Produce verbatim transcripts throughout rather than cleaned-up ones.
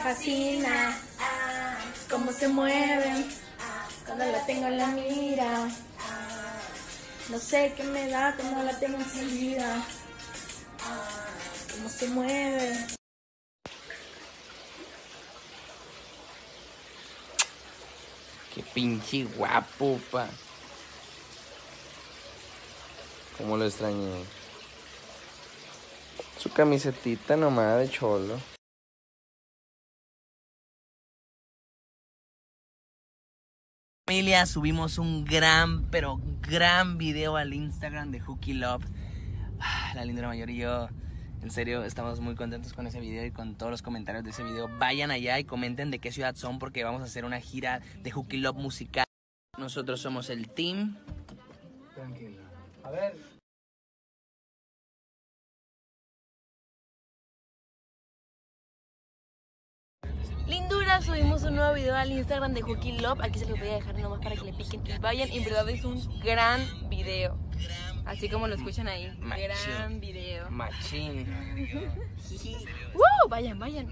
fascina cómo se mueve cuando la tengo en la mira. No sé qué me da cuando la tengo encendida. Cómo se mueve. Qué pinche guapo, pa. Cómo lo extrañé. Su camisetita nomás de cholo. Familia, subimos un gran, pero gran video al Instagram de Hooky Love. La Lindera Mayor y yo, en serio, estamos muy contentos con ese video y con todos los comentarios de ese video. Vayan allá y comenten de qué ciudad son, porque vamos a hacer una gira de Hooky Love musical. Nosotros somos el team. Tranquilo. A ver. Lindura, subimos un nuevo video al Instagram de Hooky Love. Aquí se los voy a dejar nomás para que le piquen y vayan. En verdad es un gran video. Así como lo escuchan ahí. Machín. Gran video. Machín. ¡Woo! Vayan, vayan.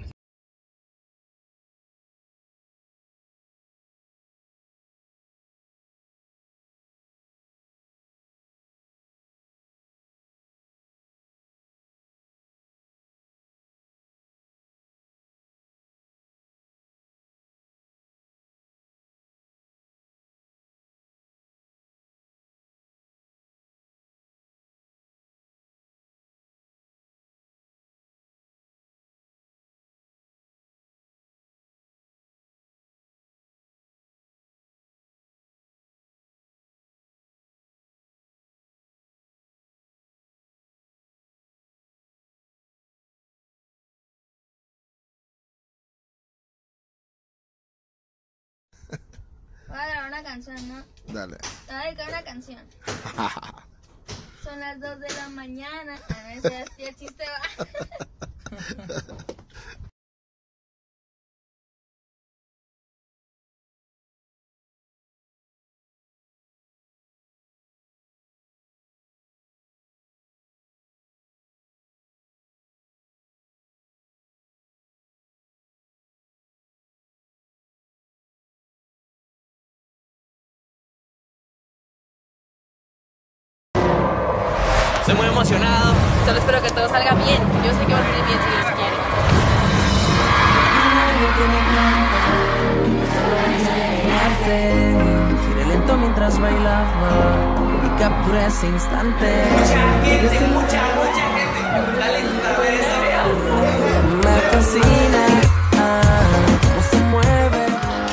Voy a grabar una canción, ¿no? Dale. Te voy a dedicar una canción. Son las dos de la mañana. A ver si así el chiste va. Estoy muy emocionado. Solo espero que todo salga bien. Yo sé que va a salir bien si Dios quiere. Giré lento mientras bailaba y capturé ese instante. Mucha gente, mucha, mucha gente. Dale para ver esa video. Me fascina cómo se mueve.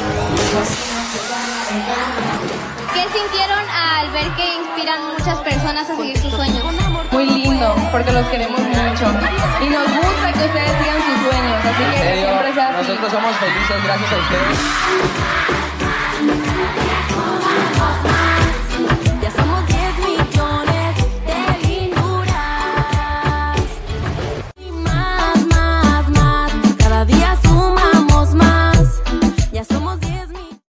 ¿Qué sintieron al ver que inspiran muchas personas a seguir sus sueños? Muy lindo, porque los queremos mucho. Y nos gusta que ustedes sigan sus sueños. Así que siempre sea así. Nosotros somos felices gracias a ustedes.